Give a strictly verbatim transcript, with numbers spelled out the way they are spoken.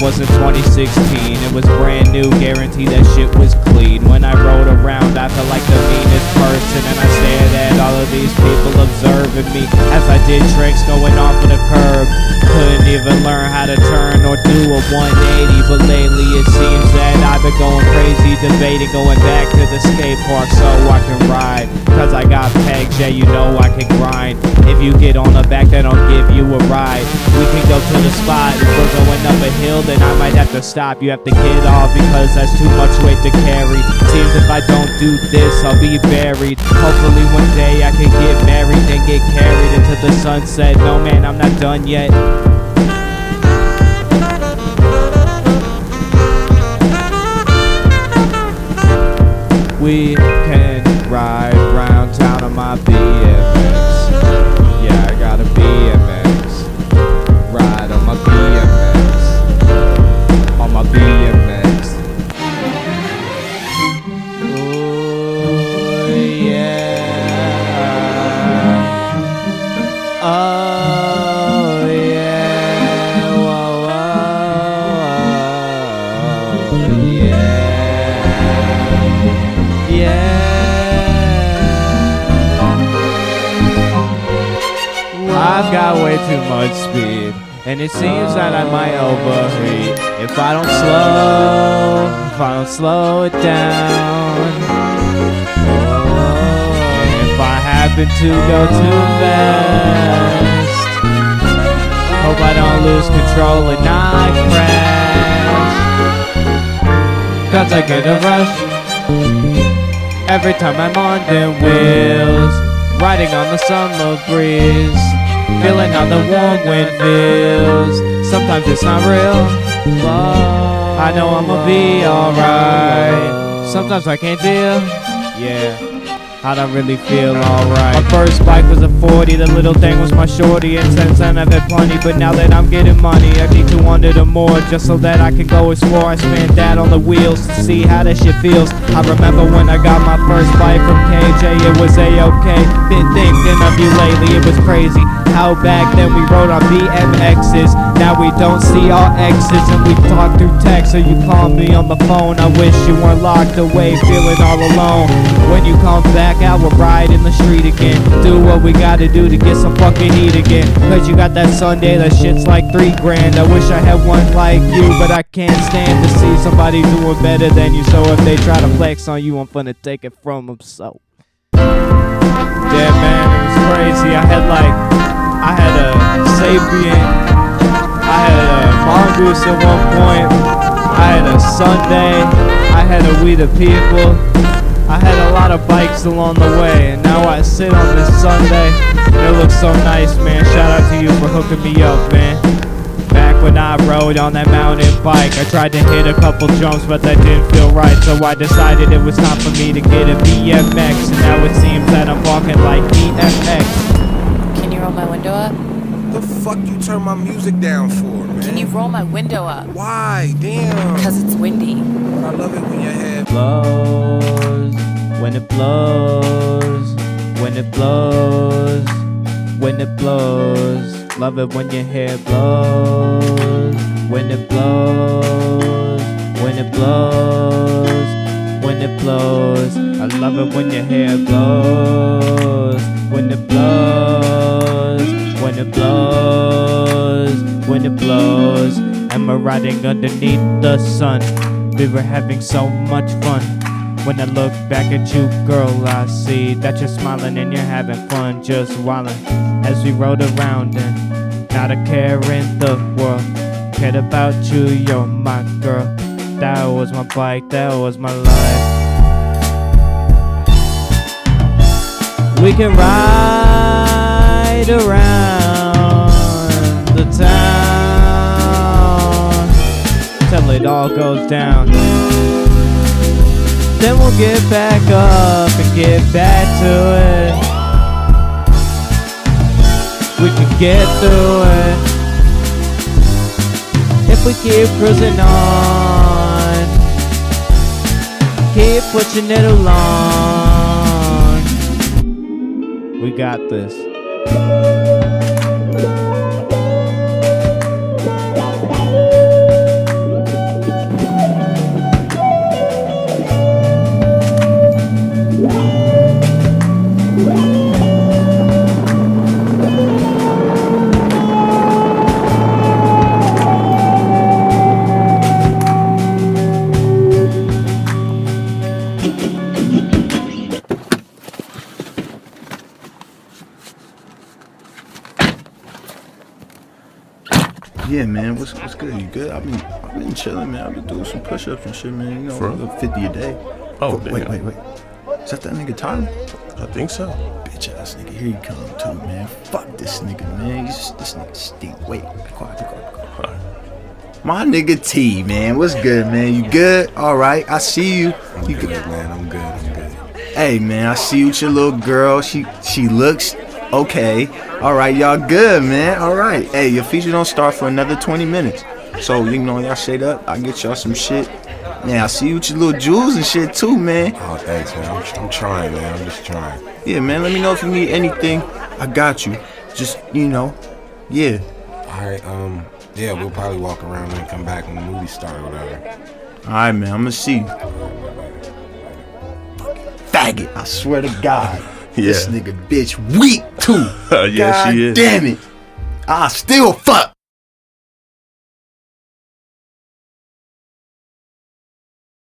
wasn't twenty sixteen, it was brand new, guaranteed that shit was clean. When I rode around, I felt like the meanest person, and I stared at all of these people observing me as I did tricks going off of the curb. Couldn't even learn how to turn or do a one eighty, but lately it seems that I've been going crazy, debating going back to the skate park so I can ride. Cause I got pegs, yeah, you know I can grind. If you get on the back, then I'll give you a ride. We can go to the spot. If we're going up a hill, then I might have to stop. You have to get off because that's too much weight to carry. Seems if I don't do this, I'll be buried. Hopefully one day I can get married and get carried into the sunset. No man, I'm not done yet. We can ride round town on my B M X. Yeah, I got a B M X. Ride on my B M X. On my B M X. Ooh, yeah. Oh, yeah. Whoa, whoa, yeah. Yeah. I've got way too much speed, and it seems that I might overheat if I don't slow, if I don't slow it down. Oh, if I happen to go too fast, hope I don't lose control and not crash. Cause I get a rush every time I'm on them wheels, riding on the summer breeze, feeling how the warm wind feels. Sometimes it's not real, but I know I'ma be alright. Sometimes I can't deal, yeah, I don't really feel alright. My first bike was a forty, the little thing was my shorty, and since then I've had plenty, but now that I'm getting money, I need two hundred or more just so that I can go explore. I spent that on the wheels to see how that shit feels. I remember when I got my first bike from K J, it was A-okay. Been thinking of you lately, it was crazy how back then we rode on B M X's. Now we don't see our exes and we talk through text, so you call me on the phone. I wish you weren't locked away, feeling all alone. When you come back out, we'll ride in the street again, do what we gotta do to get some fucking heat again. Cause you got that Sunday, that shit's like three grand. I wish I had one like you, but I can't stand to see somebody doing better than you. So if they try to flex on you, I'm finna take it from them. So yeah, man, it was crazy. I had like, I had a Sapien, I had a Mongoose at one point, I had a Sunday, I had a We the People. I had a lot of bikes along the way, and now I sit on this Sunday. It looks so nice, man. Shout out to you for hooking me up, man. Back when I rode on that mountain bike, I tried to hit a couple jumps, but that didn't feel right. So I decided it was time for me to get a B M X, and now it seems that I'm walking like B M X. Can you roll my window up? The fuck you turn my music down for, man? Can you roll my window up? Why? Damn. Because it's windy. I love it when your head blows, when it blows, when it blows, when it blows. Love it when your hair blows, when it blows, when it blows, when it blows. I love it when your hair blows, when it blows, when it blows, when it blows. And we're riding underneath the sun. We were having so much fun. When I look back at you, girl, I see that you're smiling and you're having fun, just wildin' as we rode around, and not a care in the world. Cared about you, you're my girl. That was my bike, that was my life. We can ride around the town till it all goes down. Then we'll get back up and get back to it. We can get through it if we keep cruising on, keep pushing it along. We got this. Yeah, man, what's what's good? You good? I've been I've been chilling, man. I've been doing some push-ups and shit, man. You know, For a little fifty a day. Oh, wait, wait, wait, wait. Is that that nigga Tyler? I think so. Bitch ass nigga, here he come too, man. Fuck this nigga, man. He's, this nigga stink. Wait, be quiet, be quiet, be quiet. Right. My nigga T, man. What's good, man? You good? All right, I see you. I'm You good, man. I'm good. I'm good. Hey, man, I see you with your little girl. She she looks okay. All right, y'all good, man. All right. Hey, your feature don't start for another twenty minutes. So, you know, y'all shade up. I get y'all some shit. Man, I see you with your little jewels and shit too, man. Oh, thanks, man. I'm, I'm trying, man. I'm just trying. Yeah, man, let me know if you need anything. I got you. Just, you know, yeah. All right, um, yeah, we'll probably walk around and come back when the movie starts or whatever. All right, man, I'm gonna see you. Faggot, I swear to God. Yeah. This nigga bitch weak too. Yeah, God she is. damn it. I still fuck.